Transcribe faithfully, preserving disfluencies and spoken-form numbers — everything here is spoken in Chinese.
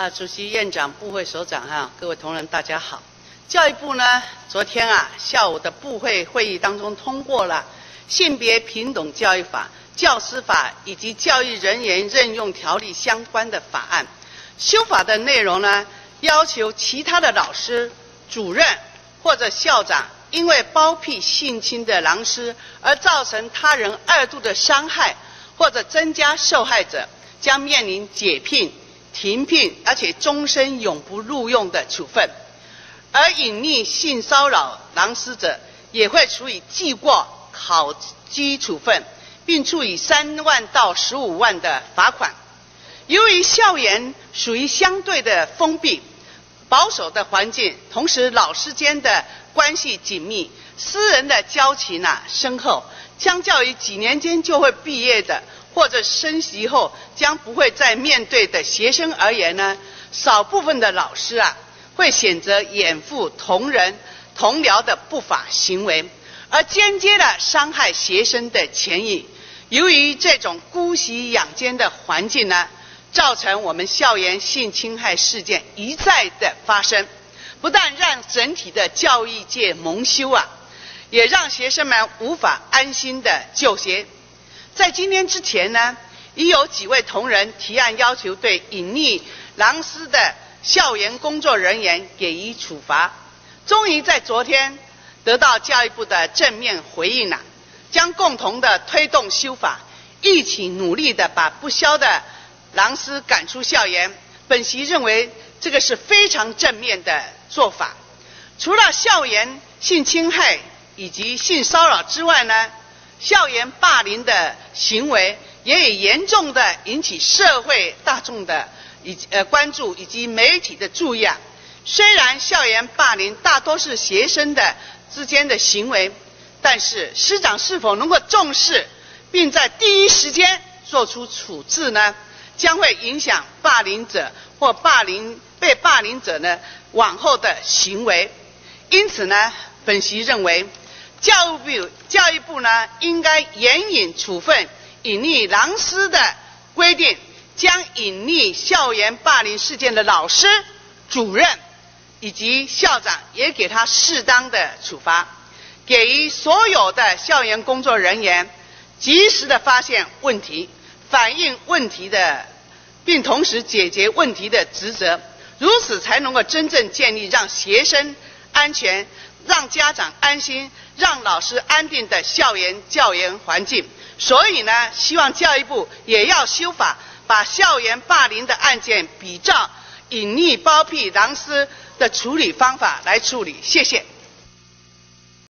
啊，主席、院长、部会首长哈，各位同仁，大家好。教育部呢，昨天啊下午的部会会议当中通过了《性别平等教育法》、《教师法》以及《教育人员任用条例》相关的法案。修法的内容呢，要求其他的老师、主任或者校长，因为包庇性侵的老师而造成他人二度的伤害，或者增加受害者，将面临解聘、停聘，而且终身永不录用的处分。而隐匿性骚扰老师者，也会处以记过、考绩处分，并处以三万到十五万的罚款。由于校园属于相对的封闭、保守的环境，同时老师间的关系紧密，私人的交情啊深厚，相较于几年间就会毕业的或者升级后将不会再面对的学生而言呢，少部分的老师啊会选择掩护同仁同僚的不法行为，而间接的伤害学生的权益。由于这种姑息养奸的环境呢，造成我们校园性侵害事件一再的发生，不但让整体的教育界蒙羞啊，也让学生们无法安心的就学。在今天之前呢，已有几位同仁提案要求对隐匿老师的校园工作人员给予处罚，终于在昨天得到教育部的正面回应了，将共同的推动修法，一起努力的把不肖的老师赶出校园。本席认为这个是非常正面的做法。除了校园性侵害以及性骚扰之外呢，校园霸凌的行为也严重的引起社会大众的以呃关注以及媒体的注意啊。虽然校园霸凌大多是学生的之间的行为，但是师长是否能够重视，并在第一时间做出处置呢，将会影响霸凌者或霸凌被霸凌者呢往后的行为。因此呢，本席认为教育部教育部呢应该严引处分隐匿老师的规定，将隐匿校园霸凌事件的老师、主任以及校长也给他适当的处罚，给予所有的校园工作人员及时的发现问题、反映问题的，并同时解决问题的职责，如此才能够真正建立让学生安全、让家长安心、让老师安定的校园教研环境。所以呢，希望教育部也要修法，把校园霸凌的案件比照隐匿包庇老师的处理方法来处理。谢谢。